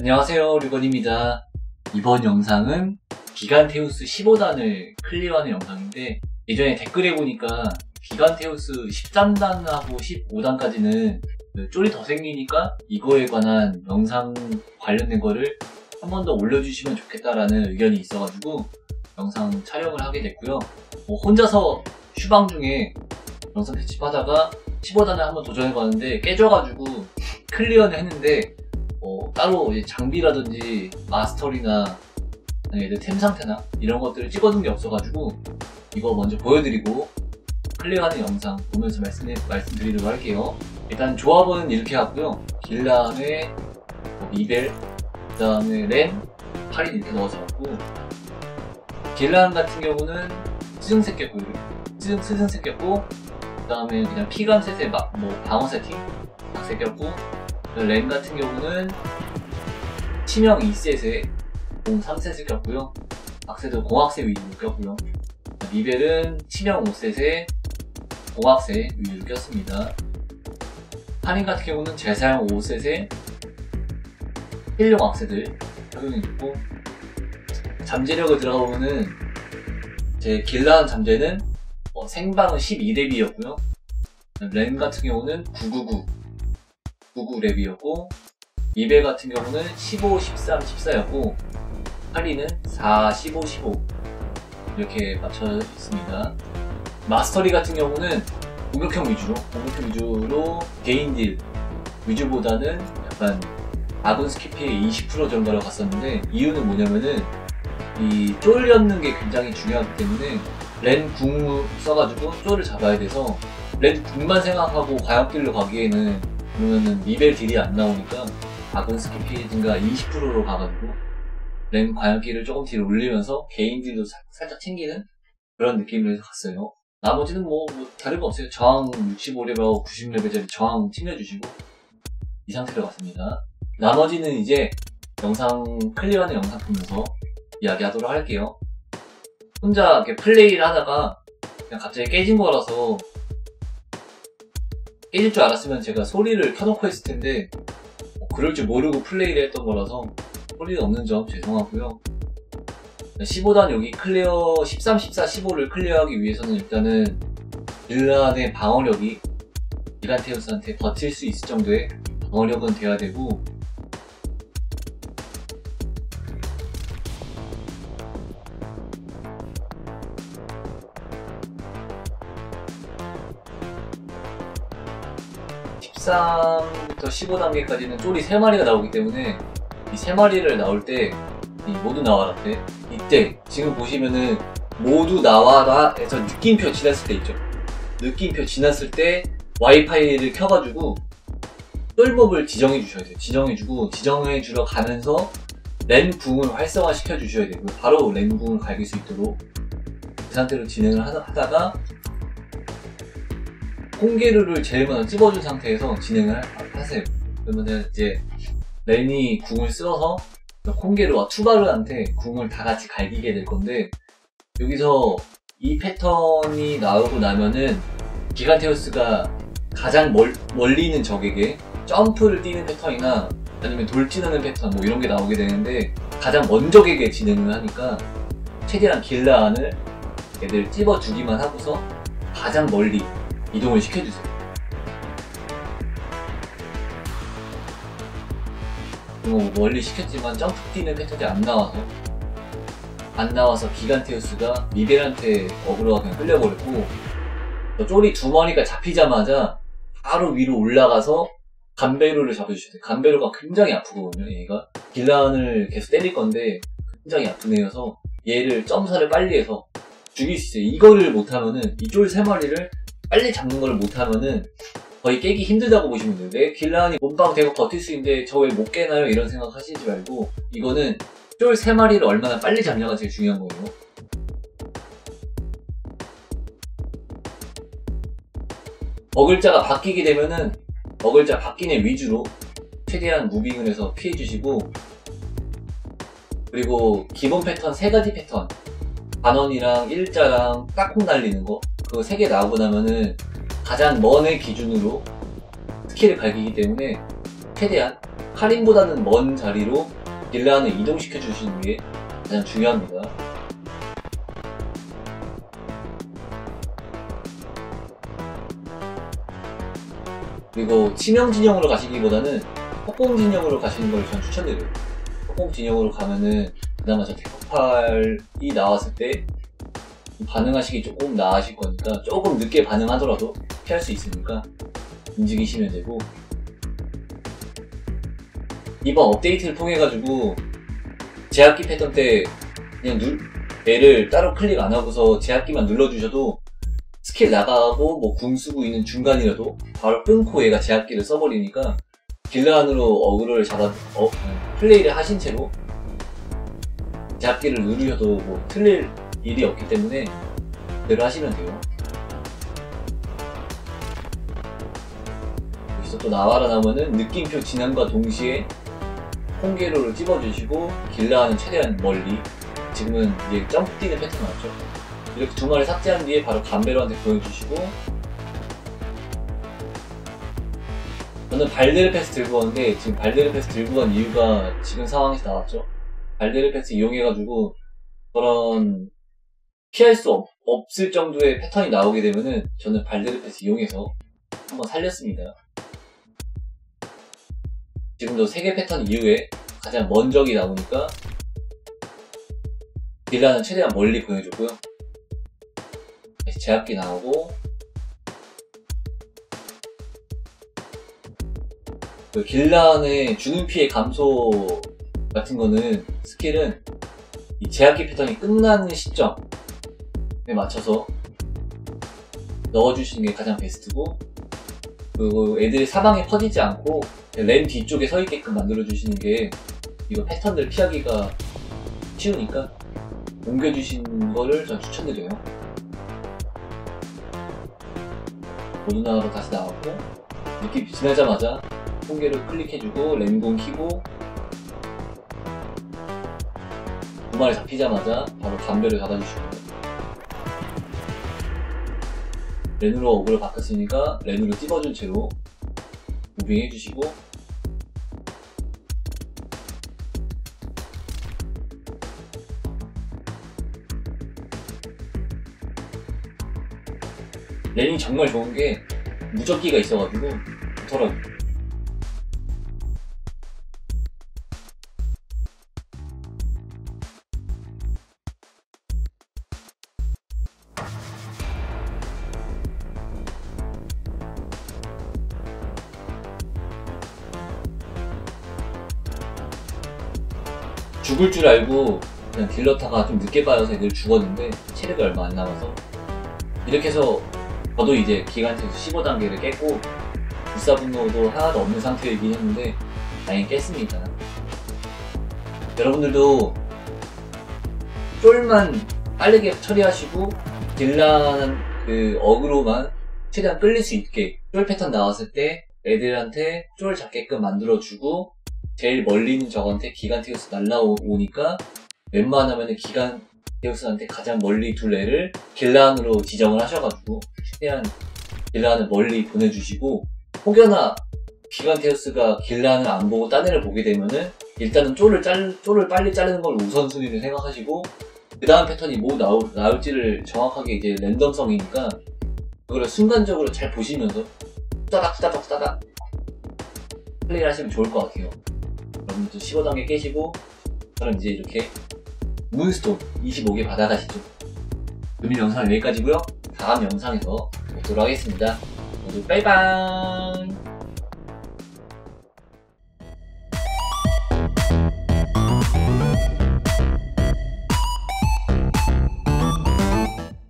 안녕하세요, 류건입니다. 이번 영상은 기간테우스 15단을 클리어하는 영상인데, 예전에 댓글에 보니까 기간테우스 13단하고 15단까지는 쫄이 더 생기니까 이거에 관한 영상 관련된 거를 한 번 더 올려주시면 좋겠다라는 의견이 있어가지고 영상 촬영을 하게 됐고요. 혼자서 슈방 중에 영상 편집하다가 15단을 한번 도전해봤는데 깨져가지고 클리어는 했는데, 따로 이제 장비라든지 마스터리나 얘들 템 상태나 이런 것들을 찍어둔 게 없어가지고 이거 먼저 보여드리고 클리어하는 영상 보면서 말씀드리도록 할게요. 일단 조합은 이렇게 하고요. 길란에 미벨, 그 다음에 렌, 할인 이렇게 넣어서 갖고, 길란 같은 경우는 스승 새꼈고, 그 다음에 그냥 피감 셋에 방어 세팅 딱 새꼈고, 렌 같은 경우는 치명 2셋에 공 3셋을 꼈고요. 악세도 공악세 위주로 꼈고요. 미벨은 치명 5셋에 공악세 위주로 꼈습니다. 할인 같은 경우는 재사용 5셋에 힐용 악세들 적용해줬고, 잠재력을 들어가보면은 제 길란 잠재는 생방은 12렙이었고요. 렌 같은 경우는 99렙이었고, 미벨 같은 경우는 15, 13, 14였고, 할인은 4, 15, 15 이렇게 맞춰 있습니다. 마스터리 같은 경우는 공격형 위주로 개인 딜 위주보다는 약간 아군 스킬 피해 20% 정도로 갔었는데, 이유는 뭐냐면은 이 쫄 였는 게 굉장히 중요하기 때문에 렌 궁 써가지고 쫄을 잡아야 돼서, 렌 궁만 생각하고 과역딜로 가기에는 그러면은 미벨 딜이 안 나오니까 아군 스킬 피해 증가 20%로 가가지고 렌 과역딜을 조금 딜 올리면서 개인 딜도 살짝 챙기는 그런 느낌으로 해서 갔어요. 나머지는 뭐 다를 거 없어요. 저항 65레벨하고 90레벨짜리 저항 챙겨주시고 이 상태로 갔습니다. 나머지는 이제 영상 클리어하는 영상 보면서 이야기하도록 할게요. 혼자 이렇게 플레이를 하다가 그냥 갑자기 깨진 거라서, 깨질 줄 알았으면 제가 소리를 켜놓고 했을 텐데 그럴 줄 모르고 플레이를 했던 거라서 소리는 없는 점 죄송하고요. 15단 여기 클리어 13, 14, 15를 클리어하기 위해서는 일단은 길란의 방어력이 기간테우스한테 버틸 수 있을 정도의 방어력은 돼야 되고, 부터 15단계까지는 쫄이 3마리가 나오기 때문에 이 3마리를 나올 때 이 모두 나와라 때, 이때 지금 보시면은 모두 나와라 해서 느낌표 지났을 때 있죠. 느낌표 지났을 때 와이파이를 켜가지고 쫄몹을 지정해 주셔야 돼요. 지정해 주러 가면서 렌 궁을 활성화 시켜 주셔야 되고, 바로 렌 궁을 갈길 수 있도록 그 상태로 진행을 하다가 콩게르를 제일 먼저 찝어준 상태에서 진행을 하세요. 그러면 이제 렌이 궁을 쓸어서 콩게르와 투바르한테 궁을 다 같이 갈기게 될 건데, 여기서 이 패턴이 나오고 나면은 기간테우스가 가장 멀리 있는 적에게 점프를 뛰는 패턴이나 아니면 돌진하는 패턴 뭐 이런 게 나오게 되는데, 가장 먼 적에게 진행을 하니까 최대한 길란을 애들 찝어주기만 하고서 가장 멀리 이동을 시켜주세요. 멀리 시켰지만 점프 뛰는 패턴이 안 나와서 기간테우스가 미벨한테 어그로가 그냥 끌려버렸고, 쫄이 2마리가 잡히자마자 바로 위로 올라가서 간베루를 잡아주셔야 돼요. 간베루가 굉장히 아프거든요. 얘가 길란을 계속 때릴 건데 굉장히 아픈 애여서 얘를 점사를 빨리 해서 죽일 수 있어요. 이거를 못하면은, 이 쫄 3마리를 빨리 잡는 걸 못하면은 거의 깨기 힘들다고 보시면 돼요. 내 길란이 몸빵 대고 버틸 수 있는데 저 왜 못 깨나요? 이런 생각 하시지 말고, 이거는 쫄 3마리를 얼마나 빨리 잡냐가 제일 중요한 거예요. 어글자가 바뀌게 되면은 어글자 바뀌는 위주로 최대한 무빙을 해서 피해주시고, 그리고 기본 패턴 3가지 패턴, 반원이랑 일자랑 딱콩 날리는 거, 그거 3개 나오고 나면은 가장 먼 애 기준으로 스킬을 갈기기 때문에 최대한 카린보다는 먼 자리로 길라한을 이동시켜 주시는 게 가장 중요합니다. 그리고 치명 진영으로 가시기보다는 폭공 진영으로 가시는 걸 전 추천드려요. 폭공 진영으로 가면은 그나마 저 대폭발이 나왔을 때 반응하시기 조금 나으실 거니까 조금 늦게 반응하더라도 피할 수 있으니까 움직이시면 되고, 이번 업데이트를 통해 가지고 제압기 패턴 때 그냥 얘를 따로 클릭 안 하고서 제압기만 눌러주셔도 스킬 나가고 뭐 궁 쓰고 있는 중간이라도 바로 끊고 얘가 제압기를 써버리니까 길라한으로 어그로를 플레이를 하신 채로 제압기를 누르셔도 뭐 틀릴 일이 없기 때문에 그대로 하시면 돼요. 여기서 또 나와라 나오면은 느낌표 진행과 동시에 콩게로를 찝어주시고 길라한은 최대한 멀리, 지금은 이제 점프 뛰는 패턴 나왔죠. 이렇게 두 마리 삭제한 뒤에 바로 감베로한테 보여주시고, 저는 발데르 패스 들고 왔는데 지금 발데르 패스 들고 간 이유가 지금 상황에서 나왔죠. 발데르 패스 이용해가지고 그런 피할 수 없을 정도의 패턴이 나오게 되면은 저는 발데르 패스 이용해서 한번 살렸습니다. 지금도 3개 패턴 이후에 가장 먼 적이 나오니까 길라는 최대한 멀리 보내줬고요. 다시 제압기 나오고, 그 길라의 주는 피해 감소 같은 거는 스킬은 이 제압기 패턴이 끝나는 시점에 맞춰서 넣어주시는 게 가장 베스트고, 그리고 애들이 사방에 퍼지지 않고 램 뒤쪽에 서 있게끔 만들어주시는 게 이거 패턴들 피하기가 쉬우니까 옮겨주시는 거를 전 추천드려요. 모두나로 다시 나왔고, 느낌 지나자마자 콩게를 클릭해주고 램공 키고, 두 마리 잡히자마자 바로 담배를 잡아주시고, 렌으로 어그를 바꿨으니까 렌으로 찝어준 채로 무빙 해주시고, 렌이 정말 좋은게 무적기가 있어가지고 좋더라고요. 죽을 줄 알고 그냥 딜러타가 좀 늦게 빠져서 애들 죽었는데 체력이 얼마 안 남아서, 이렇게 해서 저도 이제 기간테스 15단계를 깼고 불사분노도 하나도 없는 상태이긴 했는데 다행히 깼습니다. 여러분들도 쫄만 빠르게 처리하시고 딜라는 그 어그로만 최대한 끌릴 수 있게 쫄 패턴 나왔을 때 애들한테 쫄 잡게끔 만들어주고, 제일 멀리 있는 적한테 기간테우스 날라오니까 웬만하면 기간테우스한테 가장 멀리 둘 애를 길라한으로 지정을 하셔가지고 최대한 길라한을 멀리 보내주시고, 혹여나 기간테우스가 길라한을 안 보고 딴 애를 보게 되면은 일단은 쫄을 빨리 자르는 걸 우선순위를 생각하시고, 그 다음 패턴이 뭐 나올지를 정확하게 이제 랜덤성이니까 그거를 순간적으로 잘 보시면서 후다닥 플레이를 하시면 좋을 것 같아요. 여러분들 15단계 깨시고 저는 이제 이렇게 문스톤 25개 받아가시죠. 오늘 영상은 여기까지고요. 다음 영상에서 뵙도록 하겠습니다. 모두 빠이빠이.